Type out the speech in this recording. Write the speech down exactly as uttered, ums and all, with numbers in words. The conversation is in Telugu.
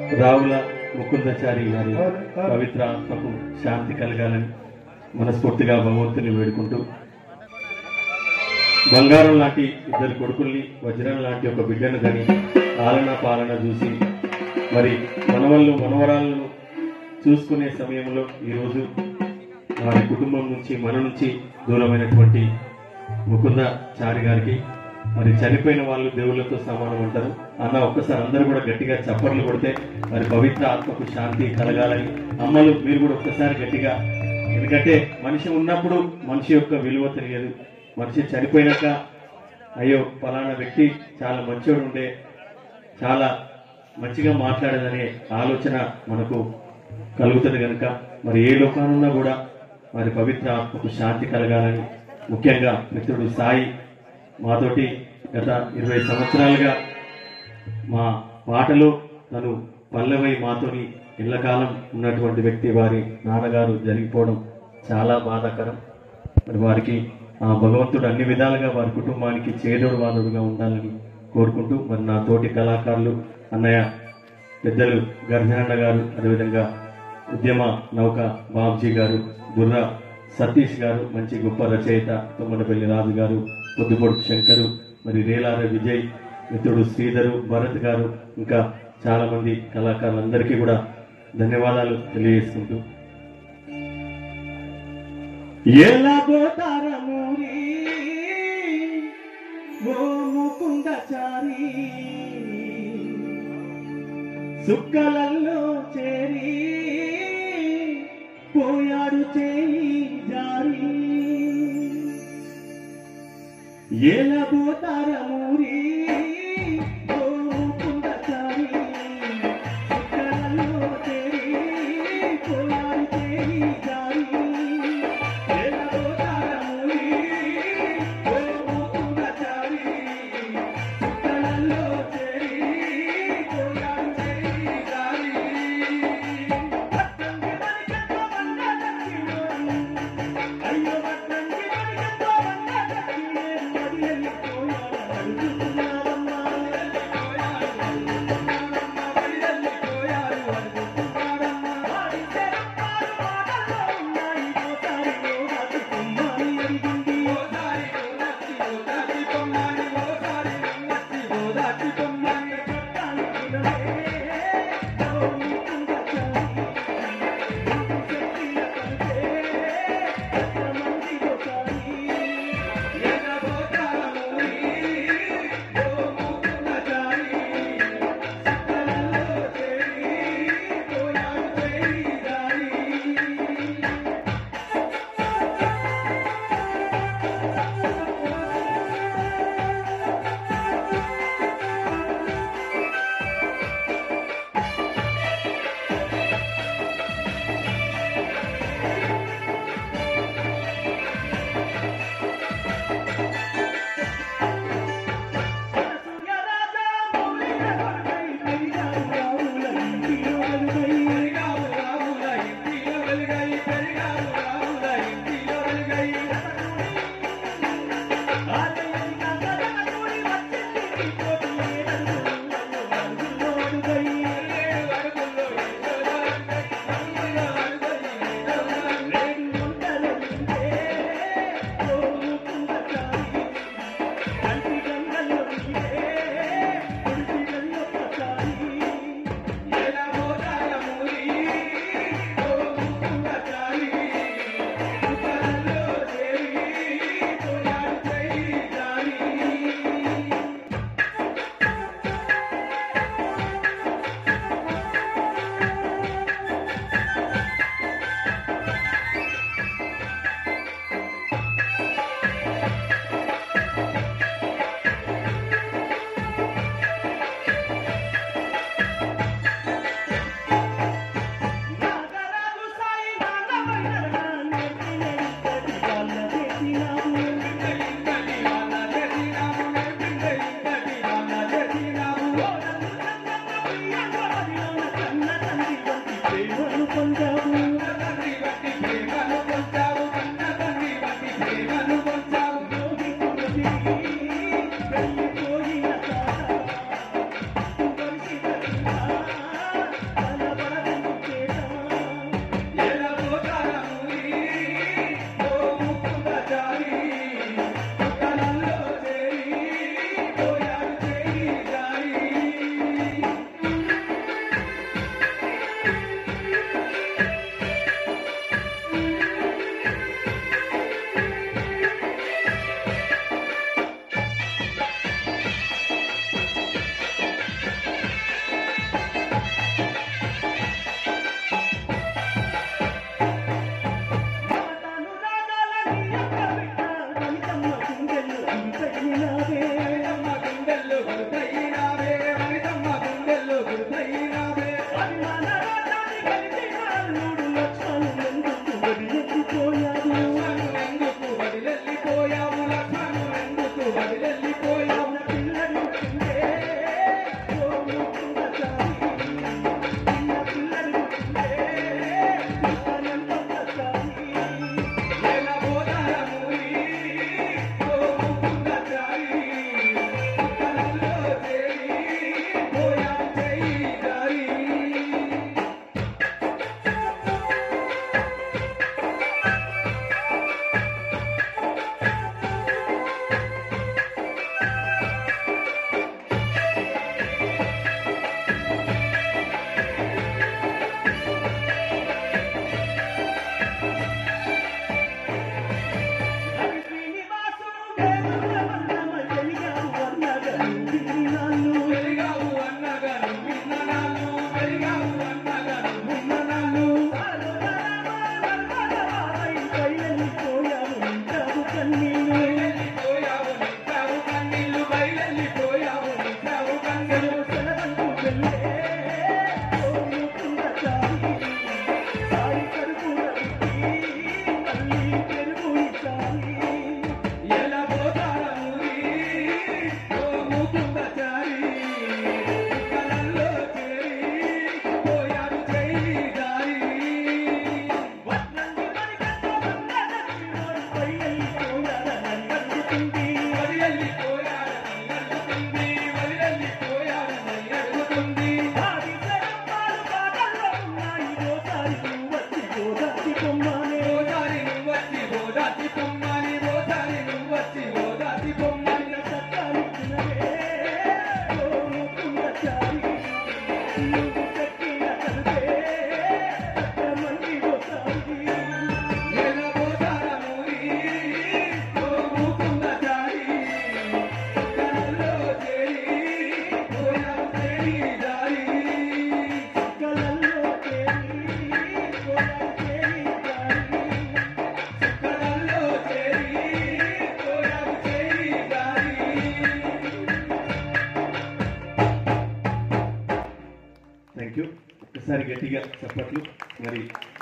రావుల ముకుందాచారి గారి పవిత్ర ఆత్మకు శాంతి కలగాలని మనస్ఫూర్తిగా భగవంతుని వేడుకుంటూ, బంగారం లాంటి ఇద్దరు కొడుకుల్ని, వజ్రం లాంటి ఒక బిడ్డను కానీ పాలన పాలన చూసి మరి మనవళ్ళు మనవరాలను చూసుకునే సమయంలో ఈరోజు వారి కుటుంబం నుంచి మన నుంచి దూరమైనటువంటి ముకుందాచారి గారికి, మరి చనిపోయిన వాళ్ళు దేవుళ్ళతో సమానం అంటారు అన్న, ఒక్కసారి అందరూ కూడా గట్టిగా చప్పర్లు కొడితే మరి పవిత్ర ఆత్మకు శాంతి కలగాలని. అమ్మలు మీరు కూడా ఒక్కసారి గట్టిగా, ఎందుకంటే మనిషి ఉన్నప్పుడు మనిషి యొక్క విలువ తెలియదు, మనిషి చనిపోయినాక అయ్యో పలానా వ్యక్తి చాలా మంచోడు ఉండే, చాలా మంచిగా మాట్లాడేదనే ఆలోచన మనకు కలుగుతుంది కనుక మరి ఏ లోకానున్నా కూడా మరి పవిత్ర ఆత్మకు శాంతి కలగాలని, ముఖ్యంగా మిత్రుడు సాయి మాతోటి గత ఇరవై సంవత్సరాలుగా మా పాటలో తను పల్లెవై మాతోని ఇళ్లకాలం ఉన్నటువంటి వ్యక్తి, వారి నాన్నగారు జరిగిపోవడం చాలా బాధాకరం. మరి వారికి ఆ భగవంతుడు అన్ని విధాలుగా వారి కుటుంబానికి చేదోడు వాదోడుగా ఉండాలని కోరుకుంటూ, మరి నా తోటి కళాకారులు అన్నయ్య పెద్దలు గర్జనన్న గారు, అదేవిధంగా ఉద్యమ నౌక బాబ్జీ గారు, బుర్ర సతీష్ గారు, మంచి గొప్ప రచయిత తొమ్మడపల్లి రాజు గారు, పొద్దుపొడుకు శంకరు, మరి రేలార విజయ్, మిత్రుడు శ్రీధరు, భరత్ గారు, ఇంకా చాలా మంది కళాకారులందరికీ కూడా ధన్యవాదాలు తెలియజేసుకుంటూ, ఎలా పోతారమూరి ఓ ముకుందాచారి సుక్కలల్లో చేరి పోయాడు చేయి జారి, ఎలా పోతారమూరి ఓ ముకుందాచారి సుక్కలల్లో చేరి పోయాడు చేయి జారి, అయ్యో థ్యాంక్ యూ. ఒక్కసారి గట్టిగా చప్పట్లు. మరి